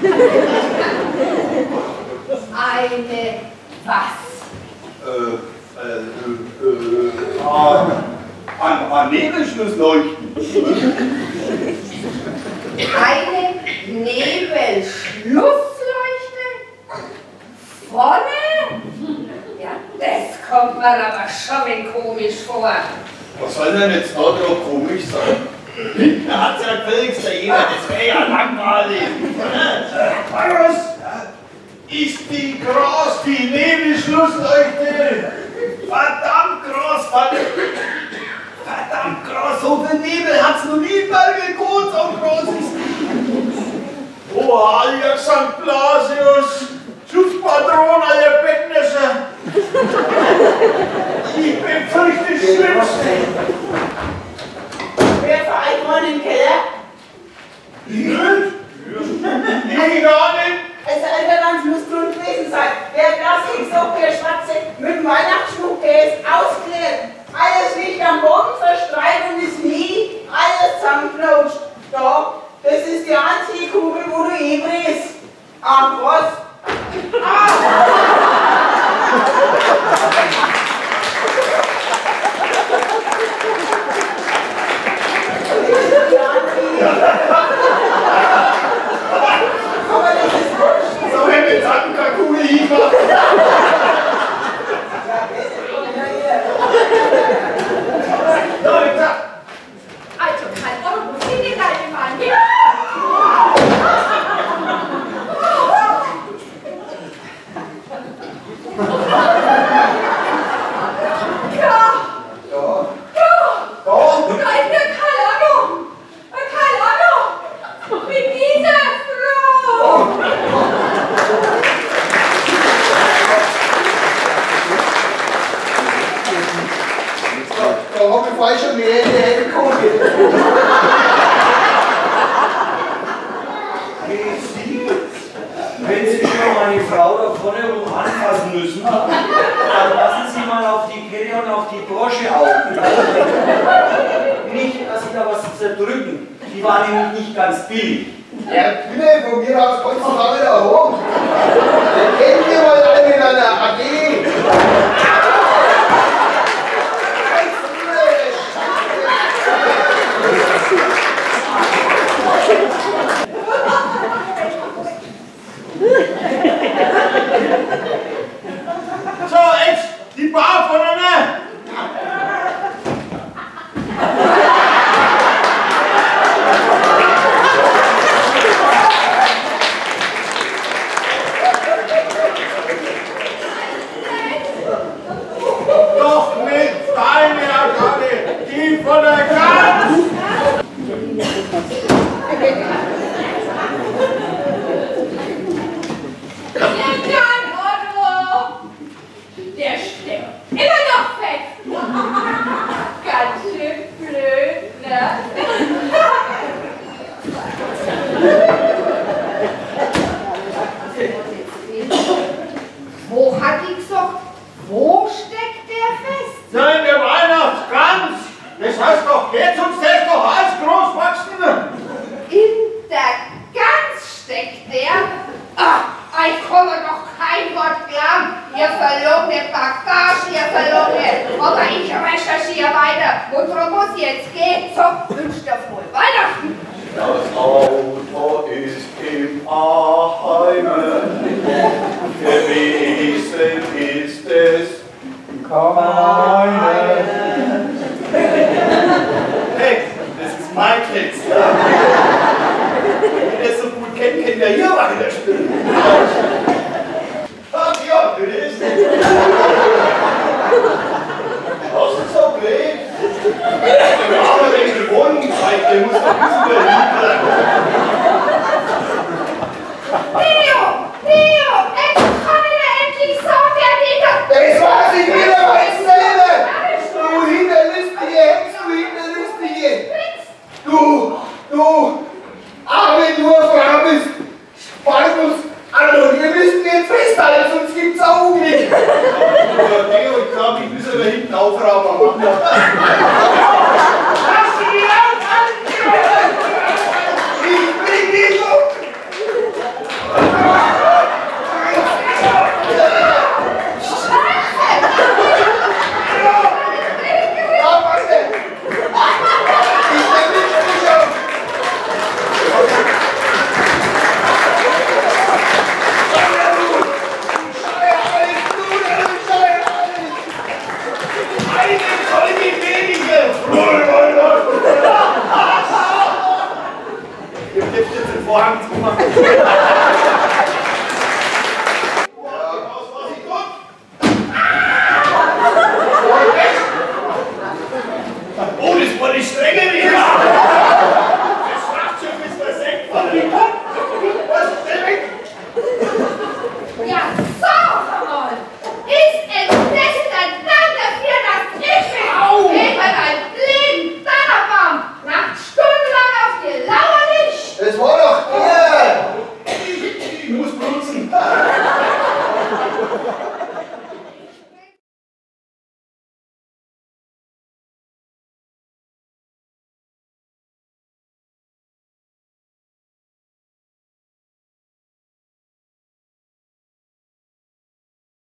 Eine was? An Nebelschlussleuchten. Eine Nebelschlussleuchte? Vorne? Ja, das kommt mir aber schon komisch vor. Was soll denn jetzt da drauf komisch sein? Hinten hat's ja gefälligst jeder, das wäre ja langweilig. Was? Ist die groß, die Nebelschlussleuchte? Verdammt groß, verdammt groß, so viel Nebel hat's noch nie mal gekonnt, so groß ist die. Oh, Heilige St. Blasius, Schutzpatron aller Bettnässer. Ich befürchte das Schlimmste. Wer vereint mal den Keller? Ich gar nicht. Also, das muss Grund gewesen sein. Der Plastiksock, der Schwarze, mit dem Weihnachtsschmuck, der ist ausgeleert. Alles liegt am Boden verstreut und ist nie alles zusammengeknutscht. Da, das ist die einzige Kugel, wo du bist. Ach was? Aber das ist wurscht. So hätte ich keine Kugel hingemacht. Also kein Euro, wo sind die deine Mann? Ja! Wenn Sie schon meine Frau da vorne rum anfassen müssen, dann lassen Sie mal auf die Kette und auf die Brosche auf. Nicht, dass Sie da was zerdrücken. Die waren nämlich nicht ganz billig. Der Quille von mir aus kommt noch mal wieder hoch. Den kennen wir mal alle miteinander. AG. So, jetzt die Bar vorne. Doch nicht deine Agade, die von der Gans! Der steckt immer noch fest. Ganz schön blöd, ne? Wo hat die gesagt? Wo steckt der fest? Nein, der Weihnachtsgans! Das heißt doch, jetzt uns der ist doch alles groß wachsen! In der Gans steckt der? Ach, ich komme doch kein Wort glauben. Ihr verlogene Bagage, ihr verlogene. Aber ich recherchiere weiter. Und darum muss jetzt gehen. So, wünscht ihr frohe Weihnachten. Das Auto ist im Aheimen, gewesen ist es keinen. Hey, das ist mein Text. Wenn ihr das so gut kennt, könnt ihr hier weiter spielen. Ach ja, bitte. Was ist so blöd? Der Arme, der gewonnen zeigt, der muss doch ein bisschen berlin bleiben. Theo, jetzt kann ich dir endlich sagen, der Dieter. Das war's, ich will aber jetzt selber! Du hinterlistige Hex, du hinterlistige! Du arme nur Frau bist! Sparkus, hallo, wir müssen jetzt festhalten, sonst gibt's auch nicht! Theo, ich glaube, ich muss aber hinten aufrauben machen. Lass die Laut an! Ich bring dich um!